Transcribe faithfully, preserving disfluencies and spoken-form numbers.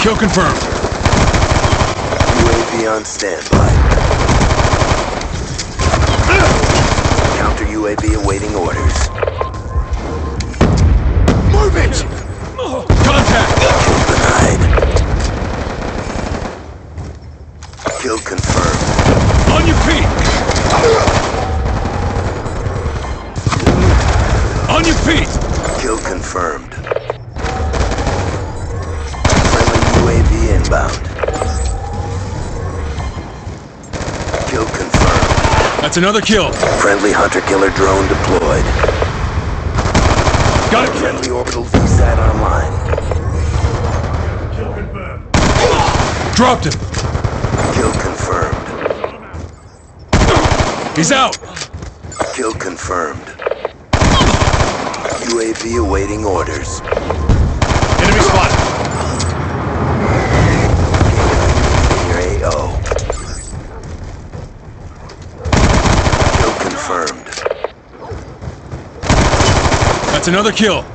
Kill confirmed. U A V on standby. Counter U A V awaiting orders. Move it! Contact! Kill denied. Kill confirmed. On your feet! On your feet! Kill confirmed. Friendly U A V inbound. Kill confirmed. That's another kill. Friendly hunter-killer drone deployed. Got it. Friendly Orbital V SAT online. Kill confirmed. Dropped him. Kill confirmed. He's out. Kill confirmed. U A V awaiting orders. Enemy spotted. Your A O. Kill confirmed. That's another kill.